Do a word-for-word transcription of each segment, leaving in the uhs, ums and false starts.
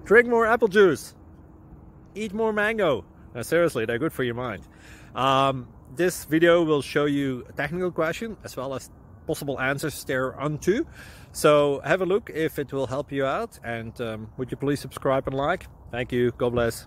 Drink more apple juice. Eat more mango. Now, seriously, they're good for your mind. Um, this video will show you a technical question as well as possible answers thereunto. So have a look if it will help you out, and um, would you please subscribe and like? Thank you. God bless.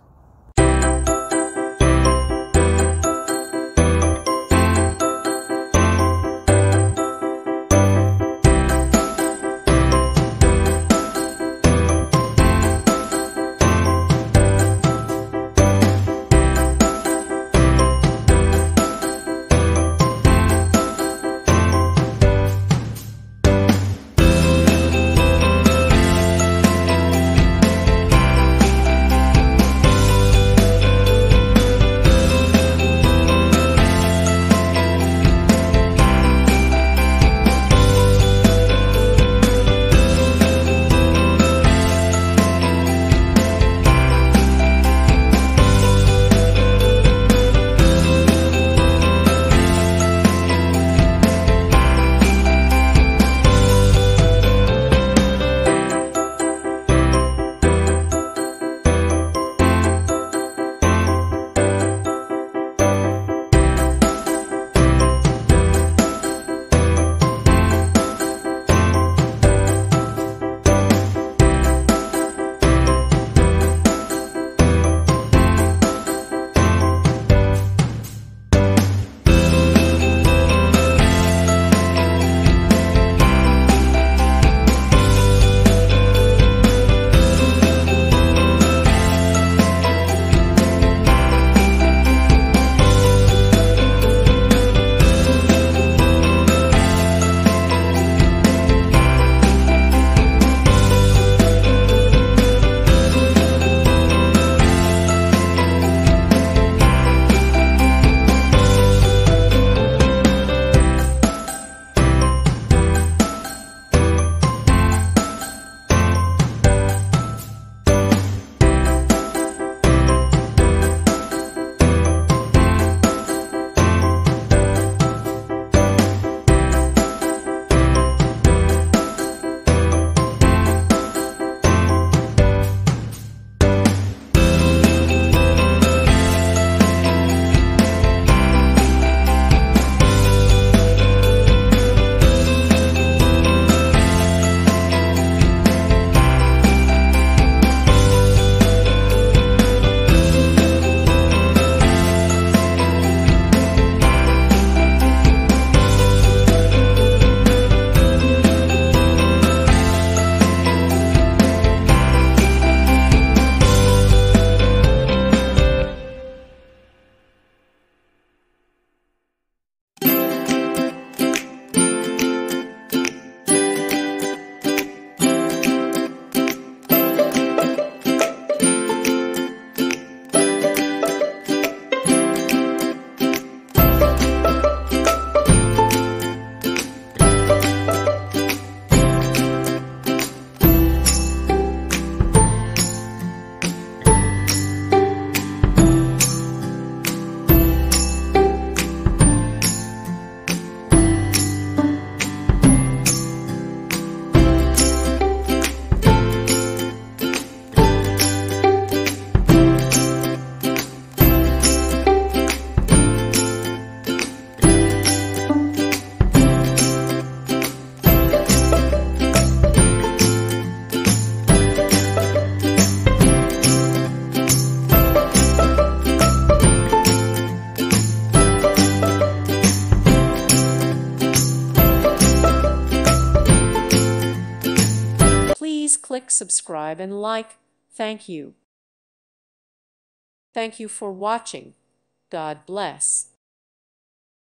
click subscribe and like. Thank you. Thank you for watching. God bless.